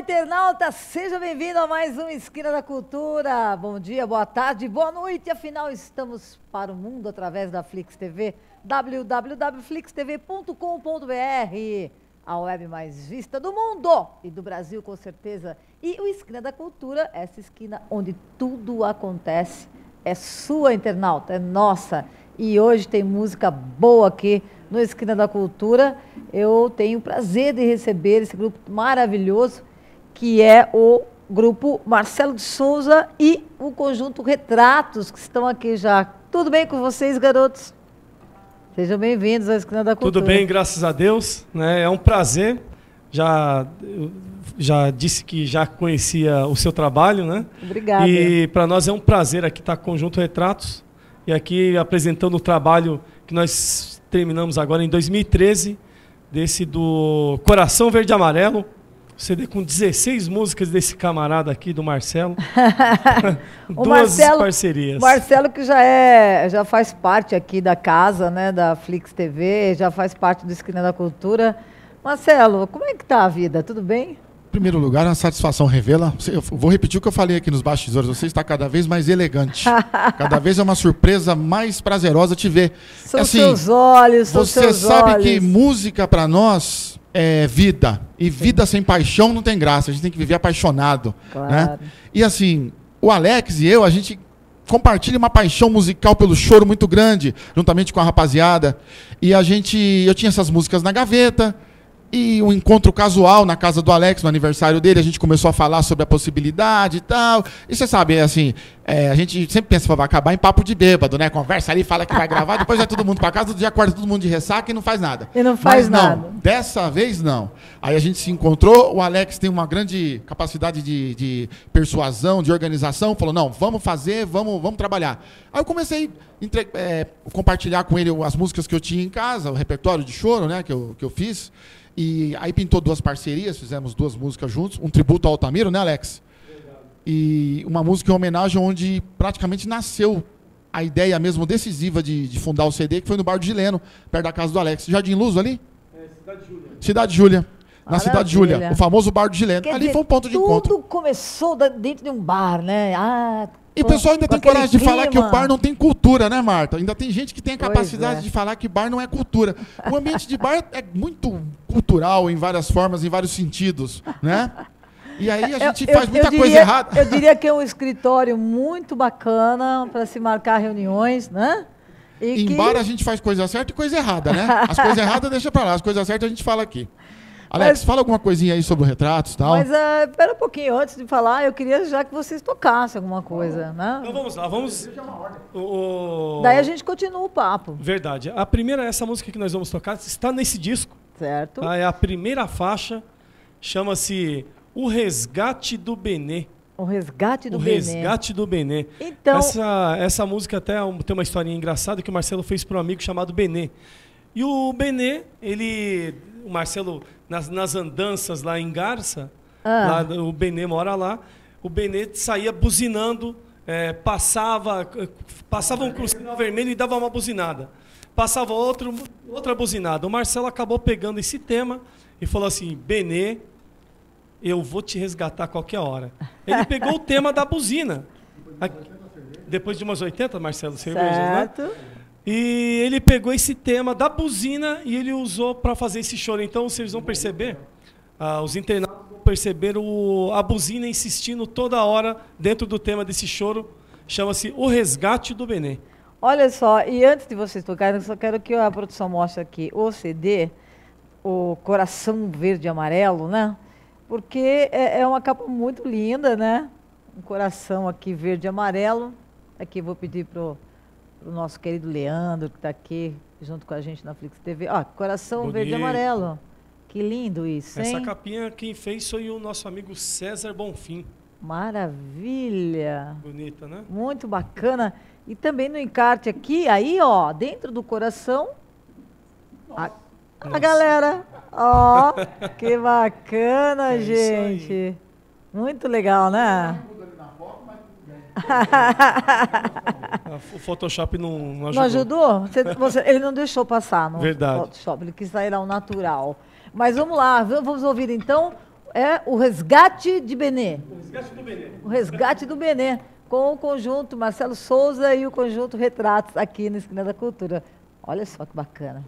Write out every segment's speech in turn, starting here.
internauta, seja bem-vindo a mais um Esquina da Cultura. Bom dia, boa tarde, boa noite. Afinal, estamos para o mundo através da Flix TV, www.flixtv.com.br, a web mais vista do mundo e do Brasil, com certeza. E o Esquina da Cultura, essa esquina onde tudo acontece, é sua, internauta, é nossa. E hoje tem música boa aqui no Esquina da Cultura. Eu tenho o prazer de receber esse grupo maravilhoso, que é o grupo Marcelo de Souza e o conjunto Retratos, que estão aqui já. Tudo bem com vocês, garotos? Sejam bem-vindos à Esquina da Cultura. Tudo bem, graças a Deus, né? É um prazer. Já disse que já conhecia o seu trabalho, né? Obrigada. E para nós é um prazer aqui estar com o Conjunto Retratos e aqui apresentando o trabalho que nós terminamos agora em 2013, desse do Coração Verde e Amarelo, CD com 16 músicas desse camarada aqui, do Marcelo. Duas parcerias. O Marcelo que já faz parte aqui da casa, né, da Flix TV, já faz parte do Esquina da Cultura. Marcelo, como é que tá a vida? Tudo bem? Em primeiro lugar, a satisfação revela. Eu vou repetir o que eu falei aqui nos bastidores. Você está cada vez mais elegante. Cada vez é uma surpresa mais prazerosa te ver. São assim, seus olhos, são você seus sabe olhos. Que música para nós é vida. E vida sem paixão não tem graça. A gente tem que viver apaixonado. Claro. Né? E assim, o Alex e eu, a gente compartilha uma paixão musical pelo choro muito grande, juntamente com a rapaziada. E eu tinha essas músicas na gaveta. E um encontro casual na casa do Alex, no aniversário dele, a gente começou a falar sobre a possibilidade e tal. E você sabe, assim, a gente sempre pensa que vai acabar em papo de bêbado, né? Conversa ali, fala que vai gravar, depois vai todo mundo pra casa, do dia acorda todo mundo de ressaca e não faz nada. E não faz nada. Não, dessa vez não. Aí a gente se encontrou, o Alex tem uma grande capacidade de persuasão, de organização, falou, não, vamos fazer, vamos trabalhar. Aí eu comecei a compartilhar com ele as músicas que eu tinha em casa, o repertório de choro, né, que eu fiz. E aí pintou duas parcerias, fizemos duas músicas juntos, um tributo ao Altamiro, né, Alex? Verdade. E uma música em homenagem onde praticamente nasceu a ideia mesmo decisiva de fundar o CD, que foi no Bar do Gileno, perto da casa do Alex. Jardim Luz ali? Cidade Júlia. Cidade Júlia. Na Cidade Júlia, o famoso Bar do Gileno. Quer ali dizer, foi um ponto de encontro. Tudo começou dentro de um bar, né? E o pessoal ainda tem coragem de falar que o bar não tem cultura, né, Marta? Ainda tem gente que tem a capacidade de falar que bar não é cultura. O ambiente de bar é muito cultural em várias formas, em vários sentidos, né? E aí a gente faz muita coisa errada. Eu diria que é um escritório muito bacana para se marcar reuniões, né? Em bar a gente faz coisa certa e coisa errada, né? As coisas erradas deixa para lá, as coisas certas a gente fala aqui. Alex, fala alguma coisinha aí sobre o Retratos e tal. Mas espera um pouquinho, antes de falar, eu queria já que vocês tocassem alguma coisa, né? Então vamos lá, vamos... Daí a gente continua o papo. Verdade. Essa música que nós vamos tocar está nesse disco. Certo. Tá? É a primeira faixa, chama-se O Resgate do Benê. O Resgate do Benê. O Resgate do Benê. Então... Essa música até tem uma historinha engraçada que o Marcelo fez para um amigo chamado Benê. E o Benê, o Marcelo, nas andanças lá em Garça, lá, o Benê mora lá, o Benê saía buzinando, passava um sinal vermelho e dava uma buzinada. Passava outra buzinada. O Marcelo acabou pegando esse tema e falou assim, Benê, eu vou te resgatar a qualquer hora. Ele pegou o tema da buzina. Depois de umas 80, Marcelo, cervejas, certo. Né? E ele pegou esse tema da buzina e ele usou para fazer esse choro. Então, vocês vão perceber, os internautas vão perceber a buzina insistindo toda hora dentro do tema desse choro. Chama-se O Resgate do Benê. Olha só, e antes de vocês tocarem, eu só quero que a produção mostre aqui o CD, o Coração Verde e Amarelo, né? Porque é uma capa muito linda, né? Um coração aqui verde e amarelo. Aqui vou pedir pro nosso querido Leandro, que está aqui junto com a gente na Flix TV. Coração Bonito. Verde e Amarelo. Que lindo isso, hein? Essa capinha quem fez foi o nosso amigo César Bonfim. Maravilha. Bonita, né? Muito bacana. E também no encarte aqui, aí, ó, dentro do coração, a galera. Ó, que bacana, gente. Muito legal, né? O Photoshop não ajudou. Não ajudou? Ele não deixou passar no Verdade. Photoshop, ele quis sair ao natural. Mas vamos lá, vamos ouvir então É o Resgate de Benê. O Resgate do Benê. O Resgate do Benê, com o conjunto Marcelo Souza e o conjunto Retratos aqui na Esquina da Cultura. Olha só que bacana.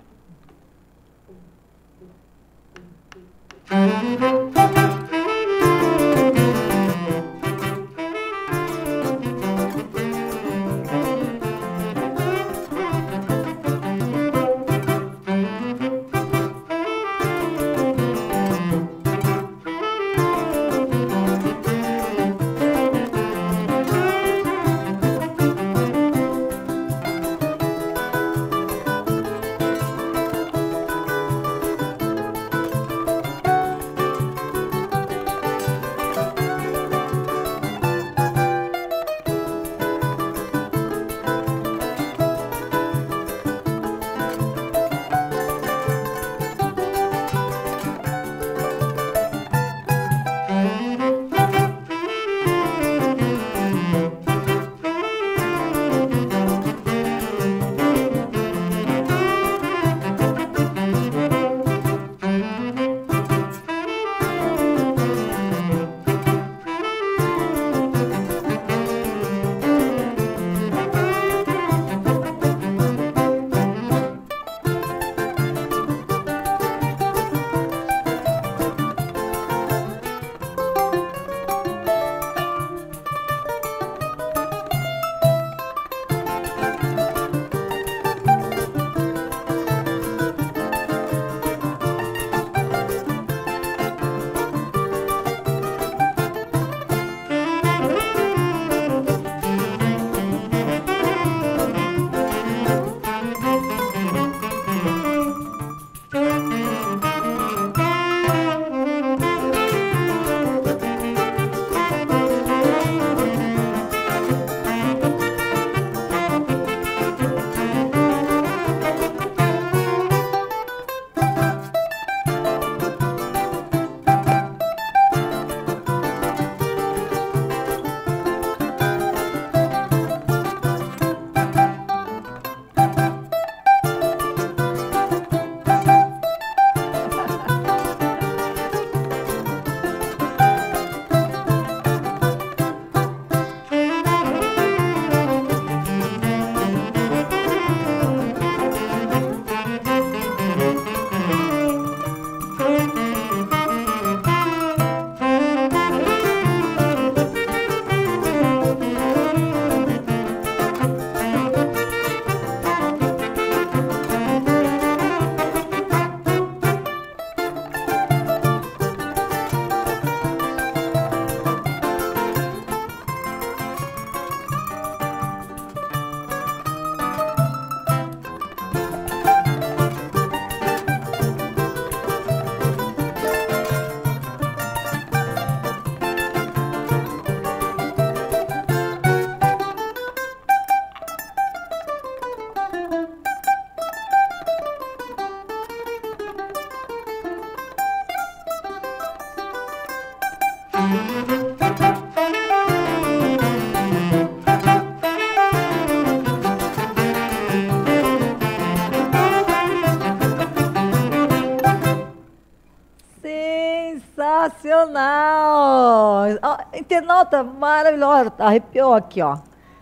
Sensacional! Ó, internauta maravilhosa, arrepiou aqui, ó.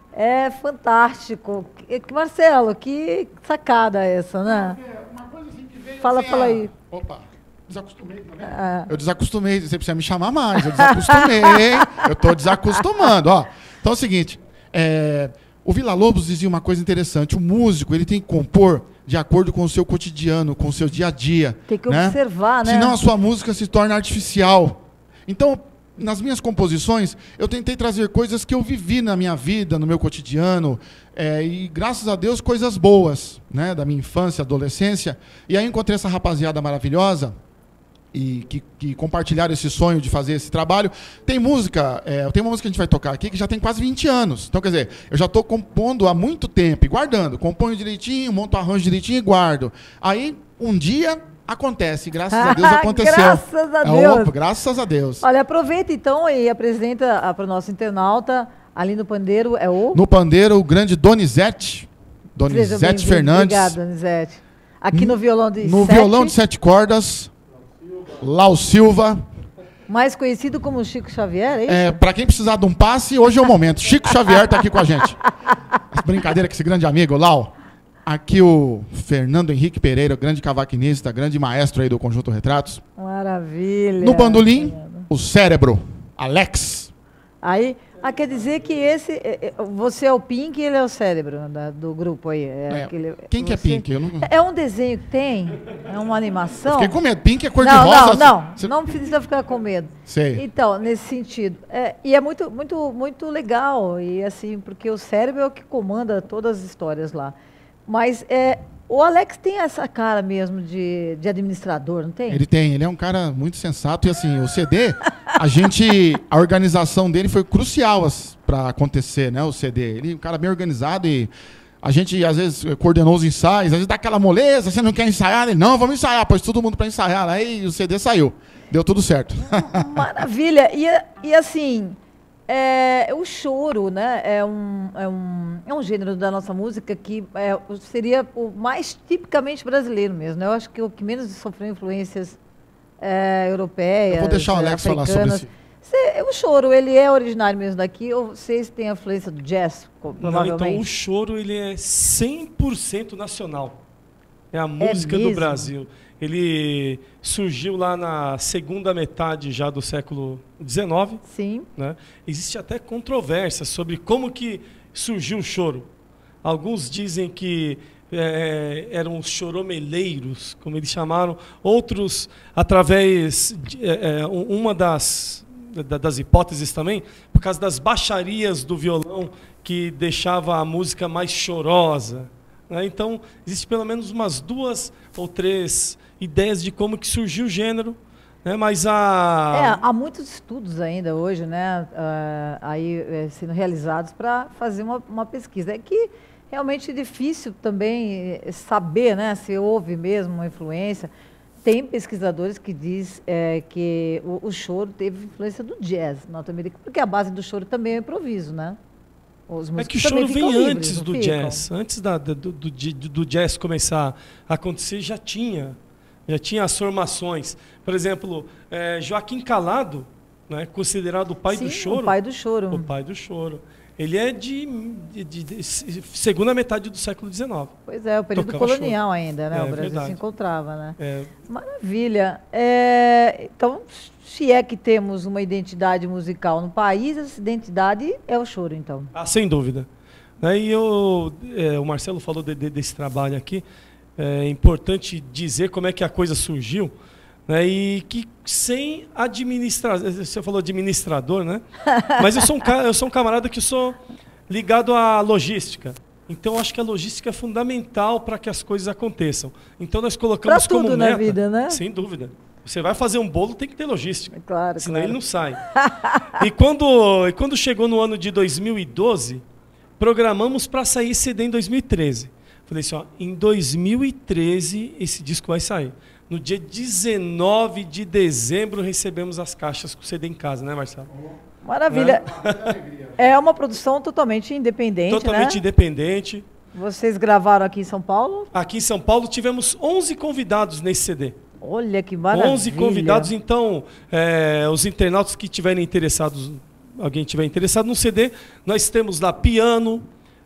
É fantástico. Marcelo, que sacada essa, né? Uma coisa assim que veio Fala, assim, fala aí. Opa, desacostumei também. É. Eu desacostumei, você precisa me chamar mais. Eu desacostumei, eu tô desacostumando, ó. Então é o seguinte, o Villa-Lobos dizia uma coisa interessante, o músico, ele tem que compor de acordo com o seu cotidiano, com o seu dia a dia. Tem que observar, né? Senão a sua música se torna artificial. Então, nas minhas composições, eu tentei trazer coisas que eu vivi na minha vida, no meu cotidiano, e graças a Deus, coisas boas, né, da minha infância, adolescência. E aí encontrei essa rapaziada maravilhosa, e que compartilharam esse sonho de fazer esse trabalho. Tem música, tem uma música que a gente vai tocar aqui que já tem quase 20 anos. Então, quer dizer, eu já estou compondo há muito tempo e guardando. Componho direitinho, monto arranjo direitinho e guardo. Aí, um dia, acontece. Graças a Deus aconteceu. Graças a Deus. Opa, graças a Deus. Olha, aproveita então e apresenta para o nosso internauta, ali no pandeiro, No pandeiro, o grande Donizete. Donizete Fernandes. Obrigada, Donizete. Aqui no violão de No violão de 7 cordas, Lau Silva. Mais conhecido como Chico Xavier, é isso? Para quem precisar de um passe, hoje é o momento. Chico Xavier está aqui com a gente. Brincadeira com esse grande amigo, Lau. Aqui o Fernando Henrique Pereira, grande cavaquinista, grande maestro aí do Conjunto Retratos. Maravilha. No bandolim, o cérebro, Alex. Aí, quer dizer que você é o Pink e ele é o cérebro do grupo aí. Quem que é Pink? É um desenho que tem, é uma animação. Fiquei com medo. Pink é cor de rosa. Não precisa ficar com medo. Sei. Então, nesse sentido. E é muito, muito, muito legal, e assim, porque o cérebro é o que comanda todas as histórias lá. Mas o Alex tem essa cara mesmo de administrador, não tem? Ele é um cara muito sensato. E assim, o CD, a organização dele foi crucial para acontecer, né? O CD. Ele é um cara bem organizado e a gente, às vezes, coordenou os ensaios, às vezes dá aquela moleza, você não quer ensaiar? Ele, não, vamos ensaiar, pôs todo mundo para ensaiar. Aí o CD saiu. Deu tudo certo. Maravilha. E assim... o choro, né, é um gênero da nossa música que seria o mais tipicamente brasileiro mesmo, né? Eu acho que o que menos sofreu influências europeias, eu vou deixar o Alex falar sobre isso. O choro, ele é originário mesmo daqui, ou vocês têm a influência do jazz, provavelmente? Não, então o choro, ele é 100% nacional. É a música do Brasil. Ele surgiu lá na segunda metade já do século XIX. Sim. Né? Existe até controvérsia sobre como que surgiu o choro. Alguns dizem que eram os choromeleiros, como eles chamaram. Outros, através de uma das hipóteses também, por causa das baixarias do violão, que deixava a música mais chorosa. Né? Então, existe pelo menos umas 2 ou 3 ideias de como que surgiu o gênero, né? Mas há muitos estudos ainda hoje, né, sendo realizados para fazer uma pesquisa. É que realmente é difícil também saber, né, se houve mesmo uma influência. Tem pesquisadores que dizem que o choro teve influência do jazz norte-americano, porque a base do choro também é improviso, né? É que o choro vem antes do jazz. Antes do jazz começar a acontecer, já tinha as formações. Por exemplo, Joaquim Calado, né, considerado o pai do choro. O pai do choro. O pai do choro. Ele é de segunda metade do século XIX. Pois é, o período colonial choro. Ainda, né? O Brasil verdade. Se encontrava, né? Maravilha. Então, se é que temos uma identidade musical no país, essa identidade é o choro, então. Sem dúvida. E o Marcelo falou desse trabalho aqui. É importante dizer como é que a coisa surgiu. Né, e que sem administrador, você falou administrador, né? Mas eu sou um camarada que sou ligado à logística. Então, acho que a logística é fundamental para que as coisas aconteçam. Então, nós colocamos como meta... na vida, né? Sem dúvida. Você vai fazer um bolo, tem que ter logística. Claro, senão ele não sai. E quando chegou no ano de 2012, programamos para sair CD em 2013. Falei assim, em 2013 esse disco vai sair. No dia 19 de dezembro recebemos as caixas com CD em casa, né, Marcelo? Maravilha. É uma produção totalmente independente, totalmente independente. Vocês gravaram aqui em São Paulo? Aqui em São Paulo tivemos 11 convidados nesse CD. Olha que maravilha. 11 convidados, então, os internautas que tiverem interessados, alguém tiver interessado no CD, nós temos lá piano,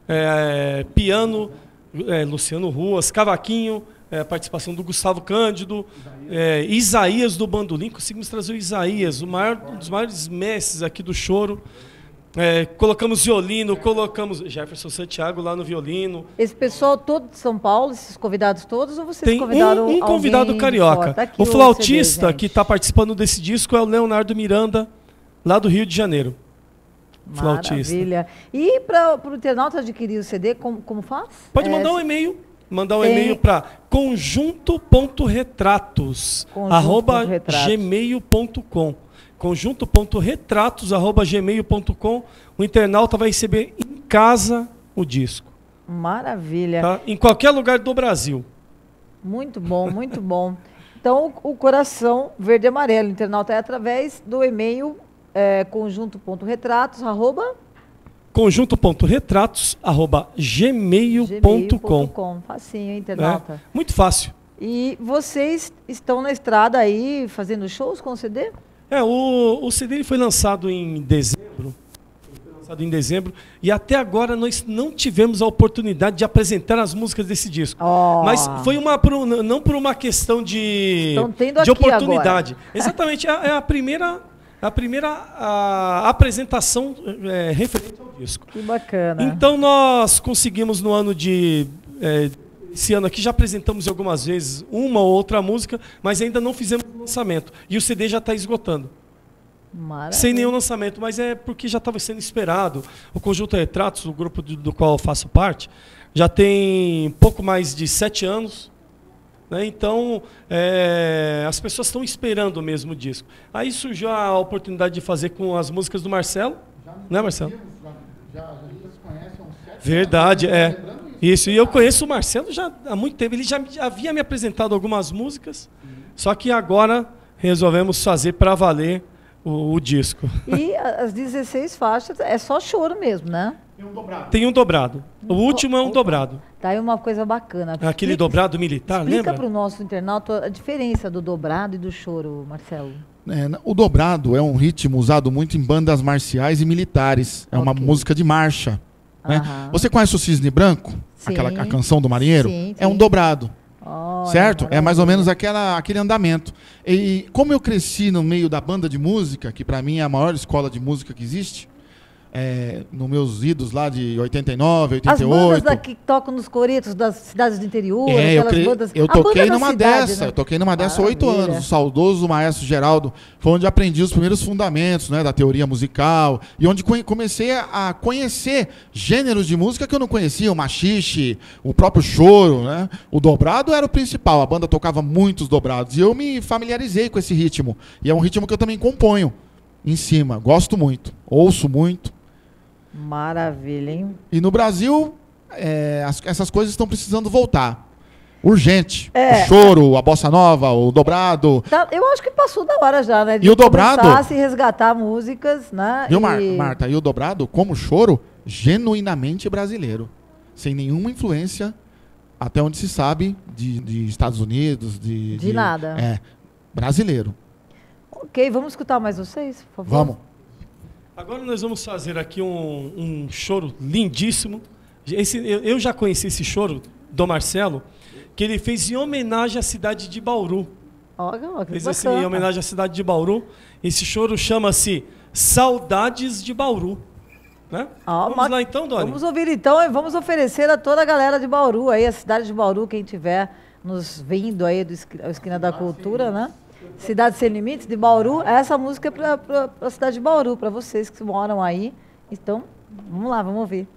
Luciano Ruas, cavaquinho, participação do Gustavo Cândido, Isaías do bandolim. Conseguimos trazer o Isaías, um dos maiores mestres aqui do choro. Colocamos violino, colocamos Jefferson Santiago lá no violino. Esse pessoal todo de São Paulo, esses convidados todos, ou vocês tem convidaram um convidado carioca. Tá o flautista que está participando desse disco é o Leonardo Miranda, lá do Rio de Janeiro. Maravilha. E para o internauta adquirir o CD, como faz? Pode mandar um e-mail. Mandar um e-mail para conjunto.retratos@gmail.com. conjunto.retratos@gmail.com. O internauta vai receber em casa o disco. Maravilha. Tá? Em qualquer lugar do Brasil. Muito bom, muito bom. Então, o Coração Verde e Amarelo, o internauta é através do e-mail conjunto.retratos@gmail.com. Facinho, internauta. Muito fácil. E vocês estão na estrada aí fazendo shows com o CD? O CD ele foi lançado em dezembro. E até agora nós não tivemos a oportunidade de apresentar as músicas desse disco. Mas foi não por uma questão de oportunidade. Agora. Exatamente, é a primeira apresentação referente ao disco. Que bacana. Então nós conseguimos no ano esse ano aqui já apresentamos algumas vezes uma ou outra música, mas ainda não fizemos o lançamento. E o CD já está esgotando. Maravilha. Sem nenhum lançamento, mas é porque já estava sendo esperado. O Conjunto Retratos, o grupo do qual eu faço parte, já tem pouco mais de 7 anos. Né? Então, as pessoas estão esperando mesmo o disco. Aí surgiu a oportunidade de fazer com as músicas do Marcelo. Né, Marcelo? Já se conhece há uns 7 anos. Verdade, Isso, e eu conheço o Marcelo já há muito tempo. Ele já havia me apresentado algumas músicas, só que agora resolvemos fazer para valer o disco. E as 16 faixas é só choro mesmo, né? Tem um dobrado. O último é um dobrado. Tá aí uma coisa bacana. Aquele dobrado militar, lembra? Explica para o nosso internauta a diferença do dobrado e do choro, Marcelo. O dobrado é um ritmo usado muito em bandas marciais e militares. É uma música de marcha. Né? Você conhece o Cisne Branco? Sim. A canção do marinheiro? Sim, sim. É um dobrado. Certo? É mais ou menos aquele andamento. E como eu cresci no meio da banda de música, que para mim é a maior escola de música que existe, nos meus idos lá de 89, 88... As bandas que tocam nos coretos das cidades do interior, bandas... Eu toquei numa dessa, né? Eu toquei numa dessa há 8 anos. O saudoso maestro Geraldo foi onde aprendi os primeiros fundamentos, né, da teoria musical, e onde comecei a conhecer gêneros de música que eu não conhecia, o machixe, o próprio choro, né? O dobrado era o principal, a banda tocava muitos dobrados, e eu me familiarizei com esse ritmo. E é um ritmo que eu também componho em cima, gosto muito, ouço muito. Maravilha, hein? E no Brasil, essas coisas estão precisando voltar. Urgente. O choro, a bossa nova, o dobrado. Eu acho que passou da hora já, né? De e o dobrado? A se resgatar músicas, né? Viu, Marta? E o dobrado, como choro, genuinamente brasileiro. Sem nenhuma influência, até onde se sabe, de Estados Unidos. De nada. Brasileiro. Ok, vamos escutar mais vocês, por favor? Vamos. Agora nós vamos fazer aqui um choro lindíssimo. Eu já conheci esse choro do Marcelo, que ele fez em homenagem à cidade de Bauru. Fez assim, em homenagem à cidade de Bauru. Esse choro chama-se Saudades de Bauru. Né? Vamos lá então, Doni? Vamos ouvir então e vamos oferecer a toda a galera de Bauru, aí, a cidade de Bauru, quem estiver nos vindo aí do Esquina da Cultura, né? Cidade Sem Limites, de Bauru. Essa música é para a cidade de Bauru, para vocês que moram aí. Então, vamos lá, vamos ouvir.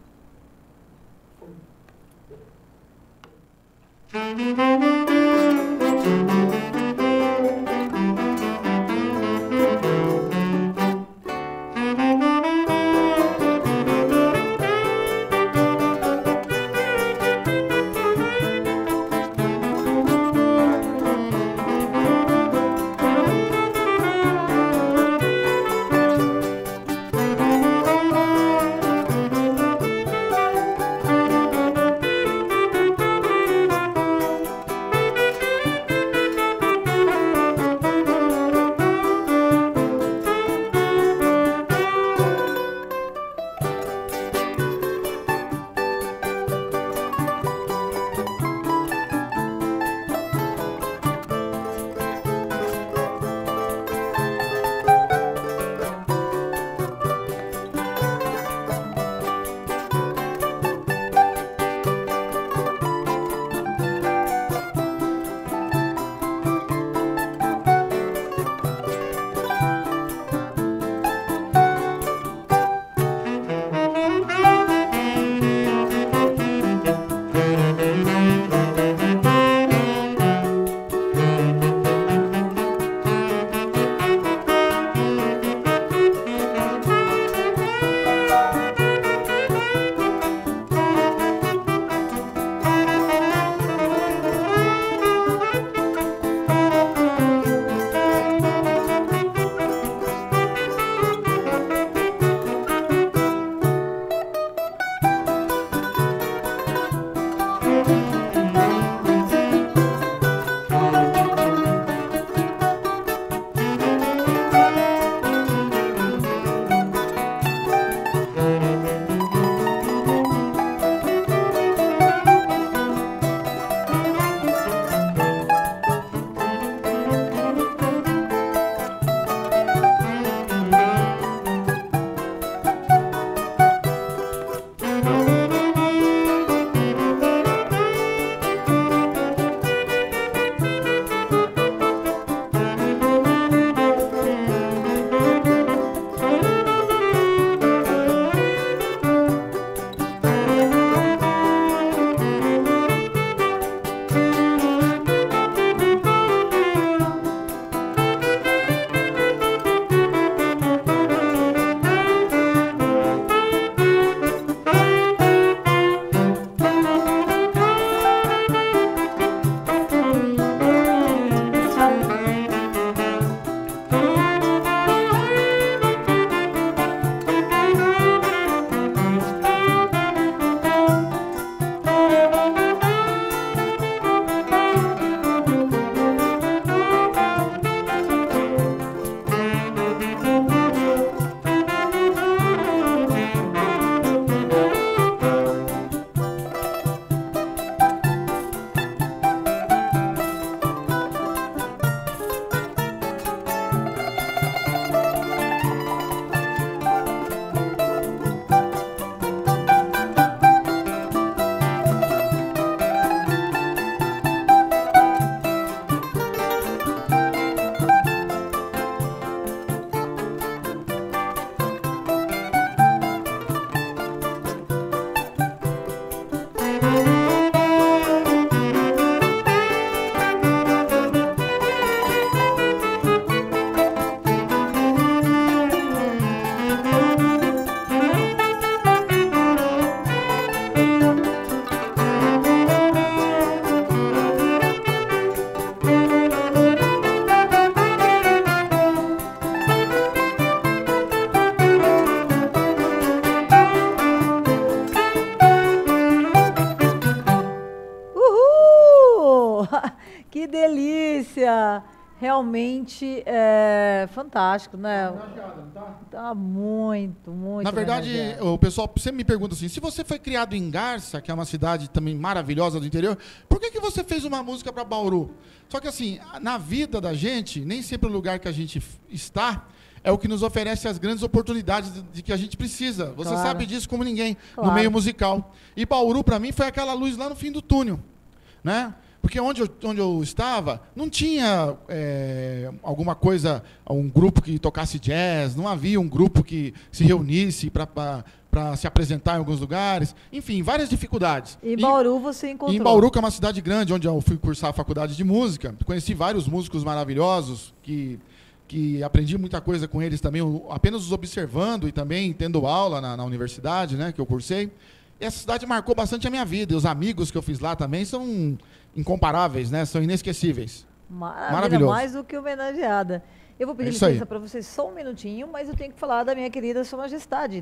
experiência realmente fantástico, né? Tá muito, muito. Na verdade, o pessoal sempre me pergunta assim, se você foi criado em Garça, que é uma cidade também maravilhosa do interior, por que você fez uma música para Bauru? Só que assim, na vida da gente, nem sempre o lugar que a gente está é o que nos oferece as grandes oportunidades de que a gente precisa. Você sabe disso como ninguém, no meio musical. E Bauru, para mim, foi aquela luz lá no fim do túnel, né? Porque onde eu estava, não tinha alguma coisa, um grupo que tocasse jazz, não havia um grupo que se reunisse para se apresentar em alguns lugares. Enfim, várias dificuldades. E em Bauru você encontrou? Em Bauru, que é uma cidade grande, onde eu fui cursar a faculdade de música, conheci vários músicos maravilhosos, que aprendi muita coisa com eles também, apenas os observando e também tendo aula na universidade, né, que eu cursei. E essa cidade marcou bastante a minha vida. E os amigos que eu fiz lá também são incomparáveis, né? São inesquecíveis. Maravilhoso. Mais do que homenageada. Eu vou pedir licença para vocês só um minutinho, mas eu tenho que falar da minha querida Sua Majestade,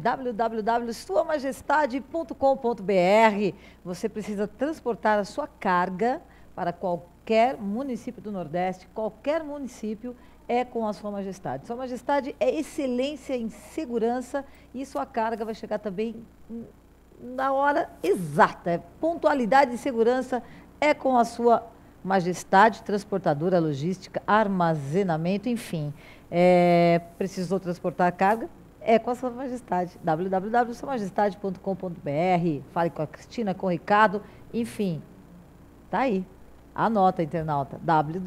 www.suamajestade.com.br. Você precisa transportar a sua carga para qualquer município do Nordeste, qualquer município é com a Sua Majestade. Sua Majestade é excelência em segurança e sua carga vai chegar também na hora exata. Pontualidade e segurança é com a Sua Majestade, transportadora, logística, armazenamento, enfim. Precisou transportar carga? É com a Sua Majestade. www.suamajestade.com.br. Fale com a Cristina, com o Ricardo, enfim. Tá aí. Anota, internauta.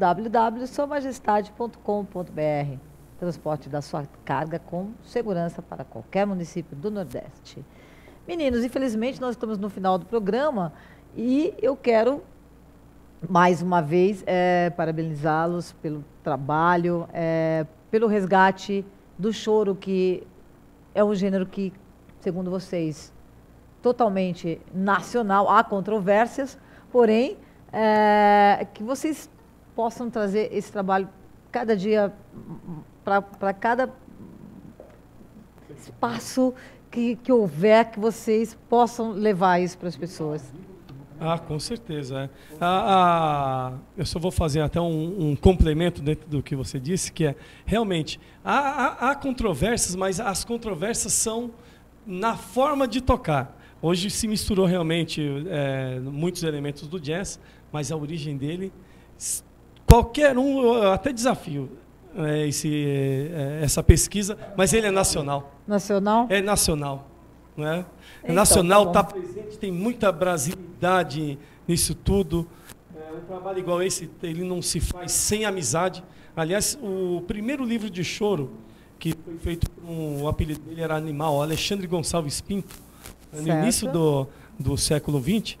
www.suamajestade.com.br. Transporte da sua carga com segurança para qualquer município do Nordeste. Meninos, infelizmente nós estamos no final do programa e eu quero mais uma vez parabenizá-los pelo trabalho, pelo resgate do choro, que é um gênero que, segundo vocês, totalmente nacional. Há controvérsias, porém, que vocês possam trazer esse trabalho cada dia para cada espaço que houver, que vocês possam levar isso para as pessoas. Com certeza. Eu só vou fazer até um complemento dentro do que você disse, que é, realmente, há controvérsias, mas as controvérsias são na forma de tocar. Hoje se misturou realmente muitos elementos do jazz, mas a origem dele, qualquer um, eu até desafio essa pesquisa, mas ele é nacional. Nacional? É nacional. Não é? Então, nacional, está presente, tem muita brasilidade nisso tudo. Um trabalho igual esse, ele não se faz sem amizade. Aliás, o primeiro livro de choro, que foi feito o apelido dele era Animal, Alexandre Gonçalves Pinto, no início do século XX,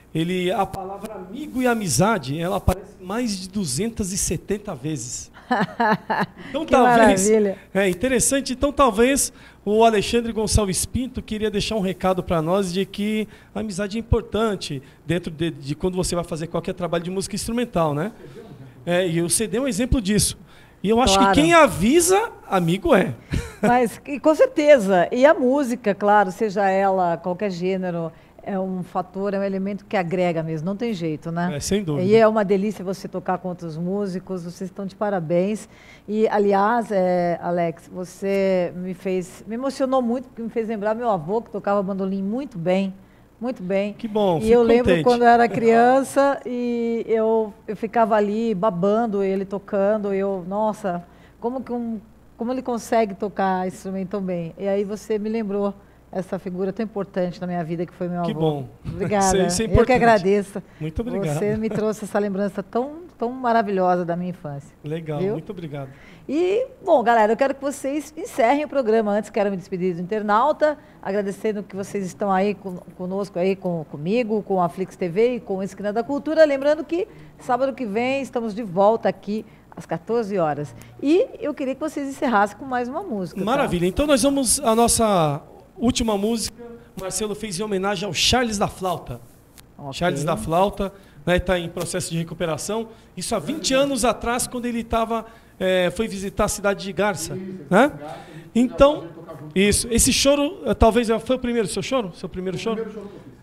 a palavra amigo e amizade, ela aparece mais de 270 vezes. Então, que maravilha. É interessante. Então, talvez o Alexandre Gonçalves Pinto queria deixar um recado para nós de que a amizade é importante dentro de quando você vai fazer qualquer trabalho de música instrumental, né? E o CD é um exemplo disso. E eu acho que quem avisa, amigo é. Mas, com certeza. E a música, claro, seja ela qualquer gênero, é um fator, é um elemento que agrega mesmo, não tem jeito, né? Sem dúvida. E é uma delícia você tocar com outros músicos, vocês estão de parabéns. E, aliás, Alex, você me emocionou muito, porque me fez lembrar meu avô, que tocava bandolim muito bem. Muito bem. Que bom, E eu lembro quando eu era criança e eu ficava ali babando ele tocando, nossa, como ele consegue tocar esse instrumento tão bem? E aí você me lembrou essa figura tão importante na minha vida, que foi meu avô. Que bom. Obrigada. Isso é eu que agradeço. Muito obrigado. Você me trouxe essa lembrança tão maravilhosa da minha infância. Legal, viu? Muito obrigado. E, bom, galera, eu quero que vocês encerrem o programa. Antes, quero me despedir do internauta, agradecendo que vocês estão aí conosco, aí, comigo, com a Flix TV e com a Esquina da Cultura. Lembrando que sábado que vem estamos de volta aqui às 14 horas. E eu queria que vocês encerrassem com mais uma música. Maravilha. Tá? Então nós vamos a nossa última música. O Marcelo fez em homenagem ao Charles da Flauta. Okay. Charles da Flauta está em processo de recuperação. Isso há 20 anos atrás, quando ele foi visitar a cidade de Garça. Né? Então, esse choro, talvez foi o primeiro seu choro? Seu primeiro choro?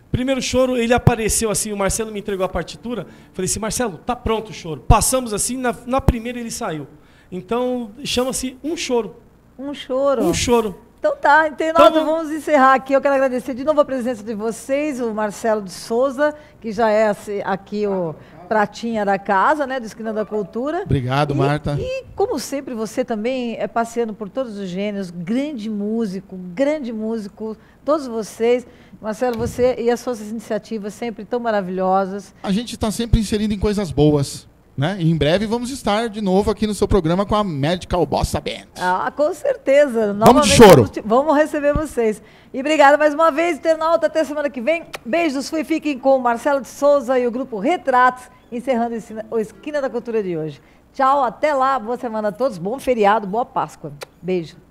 Primeiro choro, ele apareceu assim, o Marcelo me entregou a partitura. Falei assim, Marcelo, tá pronto o choro. Passamos assim, na primeira ele saiu. Então, chama-se Um Choro. Um choro. Um choro. Então tá, então vamos encerrar aqui. Eu quero agradecer de novo a presença de vocês, o Marcelo de Souza, que já é aqui o pratinha da casa, né, do Esquina da Cultura. Obrigado, Marta. E, como sempre, você também é passeando por todos os gêneros, grande músico, todos vocês. Marcelo, você e as suas iniciativas sempre tão maravilhosas. A gente está sempre inserindo em coisas boas. Né? E em breve vamos estar de novo aqui no seu programa com a Medical Bossa Band. Ah, com certeza. Vamos de choro. Vamos receber vocês. E obrigada mais uma vez, internauta. Até semana que vem. Beijos, fiquem com o Marcelo de Souza e o grupo Retratos, encerrando o Esquina da Cultura de hoje. Tchau, até lá. Boa semana a todos. Bom feriado, boa Páscoa. Beijo.